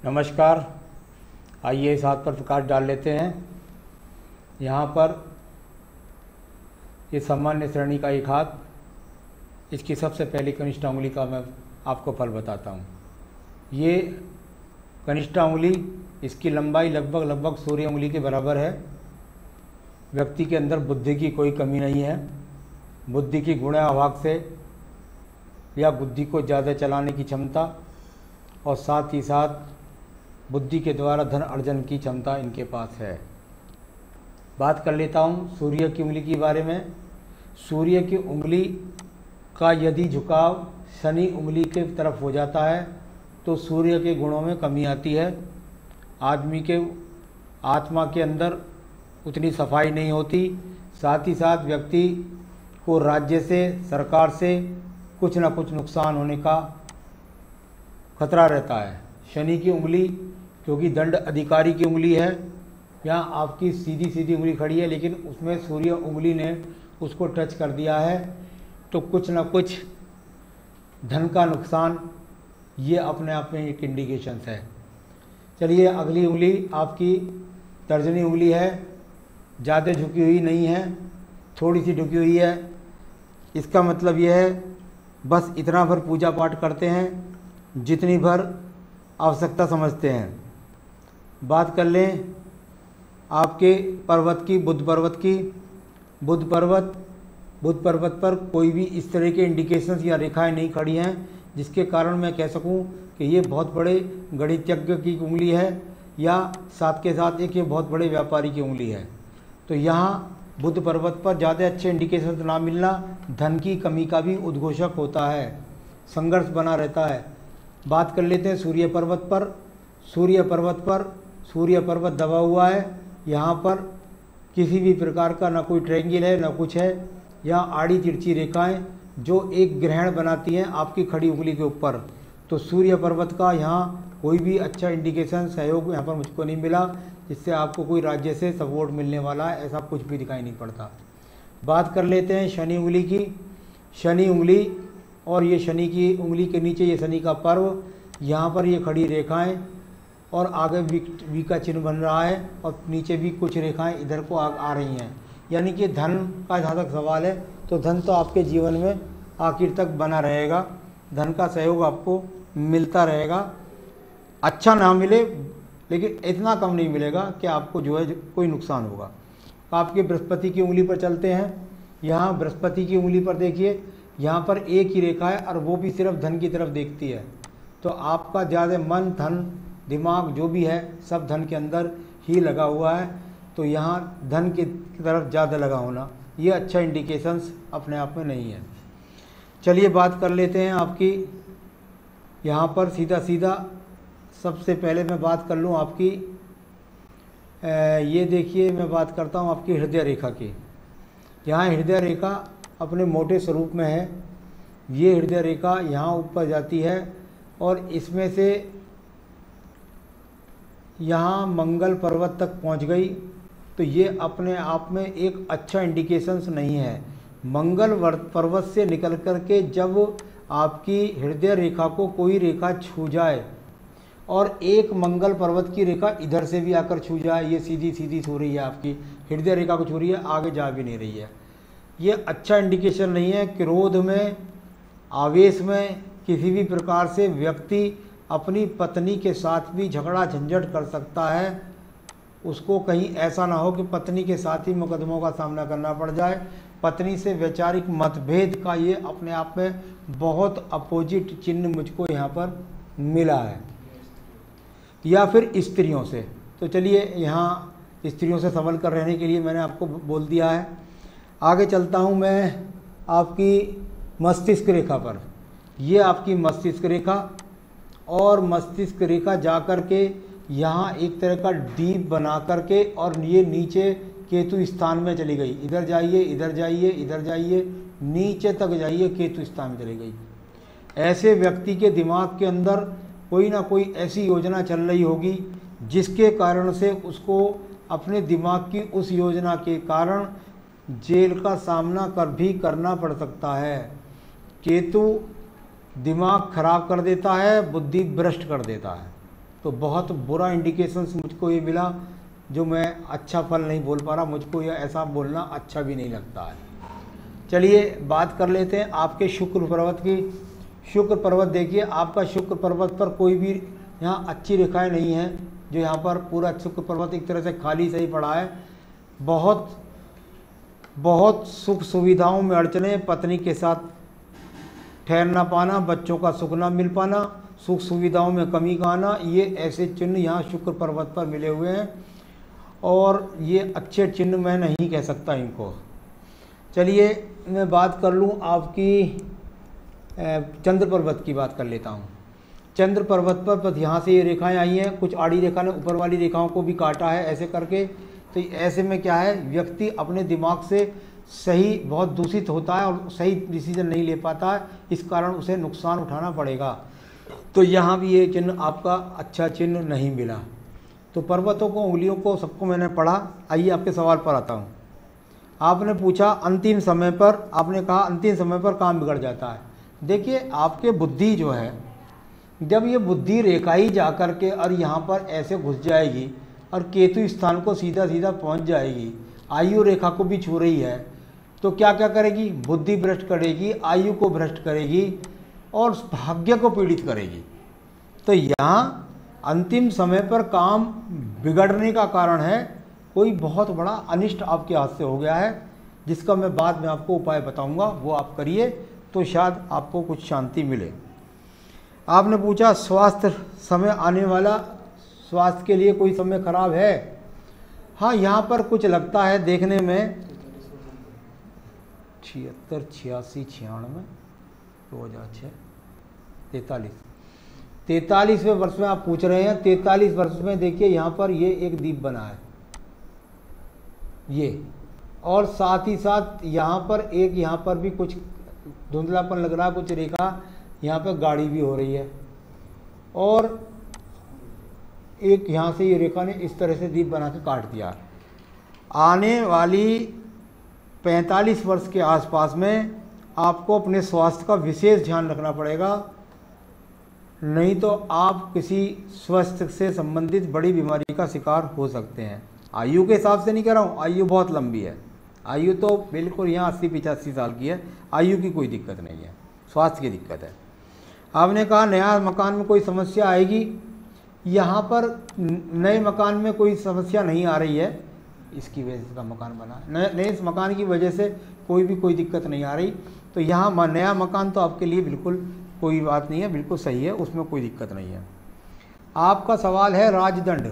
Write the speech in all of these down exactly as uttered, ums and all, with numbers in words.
नमस्कार। आइए इस हाथ पर प्रकाश डाल लेते हैं। यहाँ पर ये सामान्य श्रेणी का एक हाथ, इसकी सबसे पहली कनिष्ठ उंगली का मैं आपको फल बताता हूँ। ये कनिष्ठ उंगली, इसकी लंबाई लगभग लगभग सूर्य उंगली के बराबर है। व्यक्ति के अंदर बुद्धि की कोई कमी नहीं है। बुद्धि की गुण अभाव से या बुद्धि को ज़्यादा चलाने की क्षमता और साथ ही साथ बुद्धि के द्वारा धन अर्जन की क्षमता इनके पास है। बात कर लेता हूँ सूर्य की उंगली के बारे में। सूर्य की उंगली का यदि झुकाव शनि उंगली के तरफ हो जाता है तो सूर्य के गुणों में कमी आती है। आदमी के आत्मा के अंदर उतनी सफाई नहीं होती। साथ ही साथ व्यक्ति को राज्य से, सरकार से कुछ ना कुछ नुकसान होने का खतरा रहता है। शनि की उंगली क्योंकि दंड अधिकारी की उंगली है, यहाँ आपकी सीधी सीधी उंगली खड़ी है, लेकिन उसमें सूर्य उंगली ने उसको टच कर दिया है, तो कुछ ना कुछ धन का नुकसान ये अपने आप में एक इंडिकेशन है। चलिए, अगली उंगली आपकी तर्जनी उंगली है। ज़्यादा झुकी हुई नहीं है, थोड़ी सी झुकी हुई है। इसका मतलब यह है बस इतना भर पूजा पाठ करते हैं जितनी भर आवश्यकता समझते हैं। बात कर लें आपके पर्वत की, बुध पर्वत की। बुध पर्वत बुध पर्वत पर कोई भी इस तरह के इंडिकेशंस या रेखाएं नहीं खड़ी हैं जिसके कारण मैं कह सकूं कि ये बहुत बड़े गणितज्ञ की उंगली है या साथ के साथ एक ये बहुत बड़े व्यापारी की उंगली है। तो यहाँ बुध पर्वत पर ज़्यादा अच्छे इंडिकेशंस ना मिलना धन की कमी का भी उद्घोषक होता है। संघर्ष बना रहता है। बात कर लेते हैं सूर्य पर्वत पर। सूर्य पर्वत पर सूर्य पर्वत दबा हुआ है। यहाँ पर किसी भी प्रकार का ना कोई ट्रायंगल है ना कुछ है। यहाँ आड़ी तिरछी रेखाएं जो एक ग्रहण बनाती हैं आपकी खड़ी उंगली के ऊपर। तो सूर्य पर्वत का यहाँ कोई भी अच्छा इंडिकेशन, सहयोग यहाँ पर मुझको नहीं मिला जिससे आपको कोई राज्य से सपोर्ट मिलने वाला है, ऐसा कुछ भी दिखाई नहीं पड़ता। बात कर लेते हैं शनि उंगली की। शनि उंगली और ये शनि की उंगली के नीचे ये शनि का पर्व, यहाँ पर ये खड़ी रेखाएं और आगे वी वी का चिन्ह बन रहा है और नीचे भी कुछ रेखाएं इधर को आ, आ रही हैं। यानी कि धन का जहाँ तक सवाल है तो धन तो आपके जीवन में आखिर तक बना रहेगा। धन का सहयोग आपको मिलता रहेगा। अच्छा ना मिले लेकिन इतना कम नहीं मिलेगा कि आपको जो है कोई नुकसान होगा। आपके बृहस्पति की उंगली पर चलते हैं। यहाँ बृहस्पति की उंगली पर देखिए, यहाँ पर एक ही रेखा है और वो भी सिर्फ धन की तरफ देखती है। तो आपका ज़्यादा मन, धन, दिमाग जो भी है सब धन के अंदर ही लगा हुआ है। तो यहाँ धन की तरफ ज़्यादा लगा होना ये अच्छा इंडिकेशंस अपने आप में नहीं है। चलिए बात कर लेते हैं आपकी यहाँ पर सीधा सीधा। सबसे पहले मैं बात कर लूँ आपकी ये देखिए, मैं बात करता हूँ आपकी हृदय रेखा की। यहाँ हृदय रेखा अपने मोटे स्वरूप में है। ये हृदय रेखा यहाँ ऊपर जाती है और इसमें से यहाँ मंगल पर्वत तक पहुँच गई। तो ये अपने आप में एक अच्छा इंडिकेशंस नहीं है। मंगल पर्वत से निकल कर के जब आपकी हृदय रेखा को कोई रेखा छू जाए और एक मंगल पर्वत की रेखा इधर से भी आकर छू जाए, ये सीधी सीधी छू रही है, आपकी हृदय रेखा को छू रही है, आगे जा भी नहीं रही है, ये अच्छा इंडिकेशन नहीं है। क्रोध में, आवेश में किसी भी प्रकार से व्यक्ति अपनी पत्नी के साथ भी झगड़ा झंझट कर सकता है। उसको कहीं ऐसा ना हो कि पत्नी के साथ ही मुकदमों का सामना करना पड़ जाए। पत्नी से वैचारिक मतभेद का ये अपने आप में बहुत अपोजिट चिन्ह मुझको यहाँ पर मिला है। या फिर स्त्रियों से, तो चलिए यहाँ स्त्रियों से संभल कर रहने के लिए मैंने आपको बोल दिया है। आगे चलता हूँ मैं आपकी मस्तिष्क रेखा पर। ये आपकी मस्तिष्क रेखा और मस्तिष्क रेखा जा कर के यहाँ एक तरह का डीप बना कर के और ये नीचे केतु स्थान में चली गई। इधर जाइए, इधर जाइए, इधर जाइए, नीचे तक जाइए, केतु स्थान में चली गई। ऐसे व्यक्ति के दिमाग के अंदर कोई ना कोई ऐसी योजना चल रही होगी जिसके कारण से उसको अपने दिमाग की उस योजना के कारण जेल का सामना कर भी करना पड़ सकता है। केतु दिमाग खराब कर देता है, बुद्धि भ्रष्ट कर देता है। तो बहुत बुरा इंडिकेशंस मुझको ये मिला, जो मैं अच्छा फल नहीं बोल पा रहा। मुझको ये ऐसा बोलना अच्छा भी नहीं लगता है। चलिए बात कर लेते हैं आपके शुक्र पर्वत की। शुक्र पर्वत देखिए, आपका शुक्र पर्वत पर कोई भी यहाँ अच्छी रेखाएं नहीं हैं। जो यहाँ पर पूरा शुक्र पर्वत एक तरह से खाली सही पड़ा है। बहुत बहुत सुख सुविधाओं में अड़चने, पत्नी के साथ ठहर ना पाना, बच्चों का सुख ना मिल पाना, सुख सुविधाओं में कमी का आना, ये ऐसे चिन्ह यहाँ शुक्र पर्वत पर मिले हुए हैं और ये अच्छे चिन्ह मैं नहीं कह सकता इनको। चलिए मैं बात कर लूँ आपकी चंद्र पर्वत की बात कर लेता हूँ। चंद्र पर्वत पर बस यहाँ से ये रेखाएं आई हैं, कुछ आड़ी रेखा ने ऊपर वाली रेखाओं को भी काटा है ऐसे करके। तो ऐसे में क्या है, व्यक्ति अपने दिमाग से सही बहुत दूषित होता है और सही डिसीजन नहीं ले पाता है, इस कारण उसे नुकसान उठाना पड़ेगा। तो यहाँ भी ये चिन्ह आपका अच्छा चिन्ह नहीं मिला। तो पर्वतों को, उंगलियों को, सबको मैंने पढ़ा। आइए आपके सवाल पर आता हूँ। आपने पूछा अंतिम समय पर, आपने कहा अंतिम समय पर काम बिगड़ जाता है। देखिए आपके बुद्धि जो है, जब ये बुद्धि रेखा ही जा कर के और यहाँ पर ऐसे घुस जाएगी और केतु स्थान को सीधा सीधा पहुँच जाएगी, आयु रेखा को भी छू रही है, तो क्या क्या करेगी, बुद्धि भ्रष्ट करेगी, आयु को भ्रष्ट करेगी और भाग्य को पीड़ित करेगी। तो यहाँ अंतिम समय पर काम बिगड़ने का कारण है कोई बहुत बड़ा अनिष्ट आपके हाथ से हो गया है, जिसका मैं बाद में आपको उपाय बताऊंगा, वो आप करिए तो शायद आपको कुछ शांति मिले। आपने पूछा स्वास्थ्य समय आने वाला, स्वास्थ्य के लिए कोई समय खराब है? हाँ, यहाँ पर कुछ लगता है देखने में छिहत्तर छियासी छियानवे दो हज़ार छः तैतालीस तैतालीसवें वर्ष में आप पूछ रहे हैं। तैतालीस वर्ष में देखिए यहाँ पर ये एक दीप बना है ये, और साथ ही साथ यहाँ पर एक, यहाँ पर भी कुछ धुंधलापन लग रहा है, कुछ रेखा यहाँ पर गाड़ी भी हो रही है, और एक यहाँ से ये रेखा ने इस तरह से दीप बना के काट दिया। आने वाली पैंतालीस वर्ष के आसपास में आपको अपने स्वास्थ्य का विशेष ध्यान रखना पड़ेगा, नहीं तो आप किसी स्वास्थ्य से संबंधित बड़ी बीमारी का शिकार हो सकते हैं। आयु के हिसाब से नहीं कह रहा हूँ, आयु बहुत लंबी है, आयु तो बिल्कुल यहाँ अस्सी पिचासी साल की है, आयु की कोई दिक्कत नहीं है, स्वास्थ्य की दिक्कत है। आपने कहा नया मकान में कोई समस्या आएगी, यहाँ पर नए मकान में कोई समस्या नहीं आ रही है, इसकी वजह से का मकान बना, नए नए मकान की वजह से कोई भी कोई दिक्कत नहीं आ रही। तो यहाँ नया मकान तो आपके लिए बिल्कुल कोई बात नहीं है, बिल्कुल सही है, उसमें कोई दिक्कत नहीं है। आपका सवाल है राजदंड।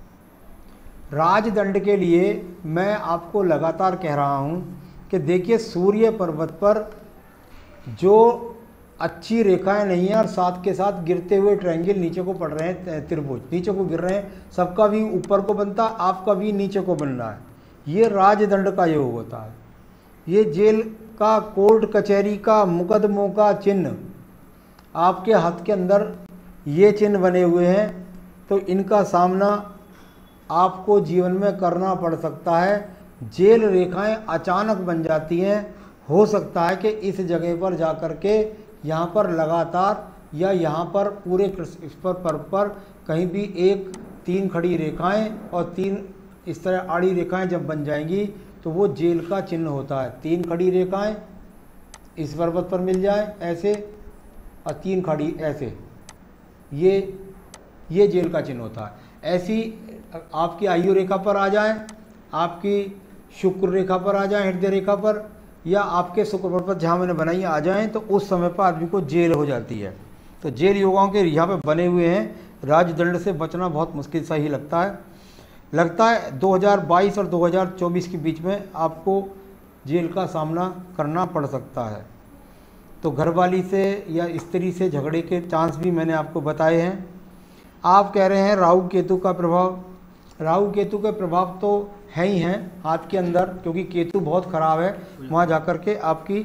राजदंड के लिए मैं आपको लगातार कह रहा हूँ कि देखिए सूर्य पर्वत पर जो अच्छी रेखाएं नहीं है और साथ के साथ गिरते हुए ट्रायंगल नीचे को पड़ रहे हैं, त्रिभुज नीचे को गिर रहे हैं, सबका भी ऊपर को बनता, आपका भी नीचे को बन रहा है, ये राजदंड का योग होता है। ये जेल का, कोर्ट कचहरी का, मुकदमों का चिन्ह आपके हाथ के अंदर ये चिन्ह बने हुए हैं, तो इनका सामना आपको जीवन में करना पड़ सकता है। जेल रेखाएं अचानक बन जाती हैं, हो सकता है कि इस जगह पर जा कर के यहाँ पर लगातार या यहाँ पर पूरे इस पर पर पर कहीं भी एक तीन खड़ी रेखाएं और तीन इस तरह आड़ी रेखाएं जब बन जाएंगी तो वो जेल का चिन्ह होता है। तीन खड़ी रेखाएं इस पर्वत पर मिल जाए ऐसे और तीन खड़ी ऐसे, ये ये जेल का चिन्ह होता है। ऐसी आपकी आयु रेखा पर आ जाए, आपकी शुक्र रेखा पर आ जाए, हृदय रेखा पर, या आपके शुक्र पर्वत जहाँ मैंने बनाई आ जाएं, तो उस समय पर आदमी को जेल हो जाती है। तो जेल योगाओं के यहाँ पे बने हुए हैं, राजदंड से बचना बहुत मुश्किल सा ही लगता है लगता है दो हज़ार बाईस और दो हज़ार चौबीस के बीच में आपको जेल का सामना करना पड़ सकता है। तो घरवाली से या स्त्री से झगड़े के चांस भी मैंने आपको बताए हैं। आप कह रहे हैं राहु केतु का प्रभाव, राहु केतु के प्रभाव तो है ही हैं हाथ के अंदर, क्योंकि केतु बहुत ख़राब है वहाँ जा कर के आपकी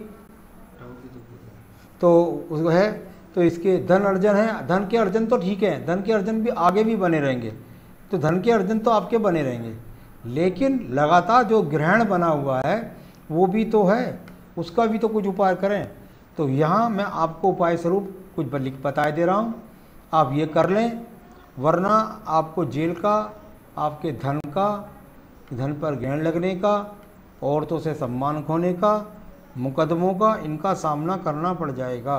तो उसको है, तो इसके धन अर्जन है, धन के अर्जन तो ठीक है, धन के अर्जन भी आगे भी बने रहेंगे, तो धन के अर्जन तो आपके बने रहेंगे, लेकिन लगातार जो ग्रहण बना हुआ है वो भी तो है, उसका भी तो कुछ उपाय करें। तो यहाँ मैं आपको उपाय स्वरूप कुछ लिख बताए दे रहा हूँ, आप ये कर लें वरना आपको जेल का, आपके धन का, धन पर ग्रहण लगने का, औरतों से सम्मान खोने का, मुकदमों का, इनका सामना करना पड़ जाएगा।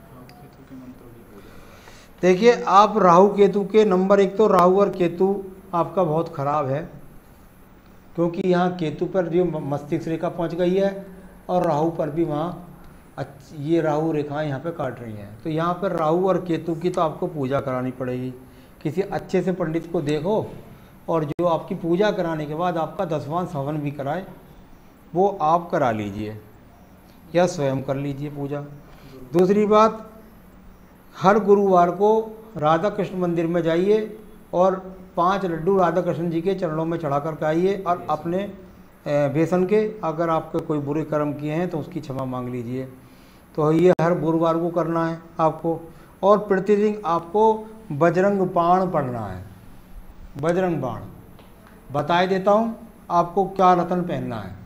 देखिए, आप राहु केतु के, नंबर एक तो राहु और केतु आपका बहुत ख़राब है, क्योंकि यहाँ केतु पर जो मस्तिष्क रेखा पहुँच गई है और राहु पर भी वहाँ ये राहु रेखाएं यहाँ पे काट रही हैं। तो यहाँ पर राहु और केतु की तो आपको पूजा करानी पड़ेगी। किसी अच्छे से पंडित को देखो और जो आपकी पूजा कराने के बाद आपका दसवां हवन भी कराए, वो आप करा लीजिए या स्वयं कर लीजिए पूजा। दूसरी बात, हर गुरुवार को राधा कृष्ण मंदिर में जाइए और पांच लड्डू राधा कृष्ण जी के चरणों में चढ़ा कर के आइए और अपने बेसन के, अगर आपके कोई बुरे कर्म किए हैं तो उसकी क्षमा मांग लीजिए। तो ये हर गुरुवार को करना है आपको। और प्रतिदिन आपको बजरंग बाण पढ़ना है। बजरंग बाण बताए देता हूँ आपको क्या रत्न पहनना है।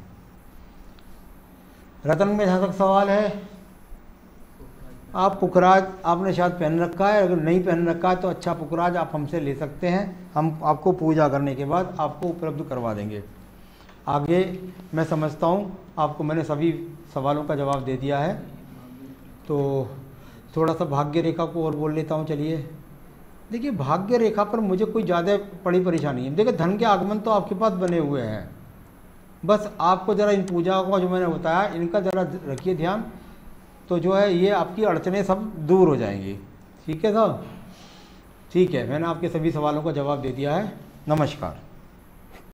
रत्न में जहाँ तक सवाल है, आप पुखराज आपने शायद पहन रखा है, अगर नहीं पहन रखा है तो अच्छा पुखराज आप हमसे ले सकते हैं, हम आपको पूजा करने के बाद आपको उपलब्ध करवा देंगे। आगे मैं समझता हूँ आपको मैंने सभी सवालों का जवाब दे दिया है। तो थोड़ा सा भाग्य रेखा को और बोल लेता हूँ। चलिए, देखिए भाग्य रेखा पर मुझे कोई ज़्यादा बड़ी परेशानी है। देखिए, धन के आगमन तो आपके पास बने हुए हैं, बस आपको ज़रा इन पूजाओं का जो मैंने बताया इनका ज़रा रखिए ध्यान, तो जो है ये आपकी अड़चनें सब दूर हो जाएंगी। ठीक है साहब? ठीक है, मैंने आपके सभी सवालों का जवाब दे दिया है। नमस्कार।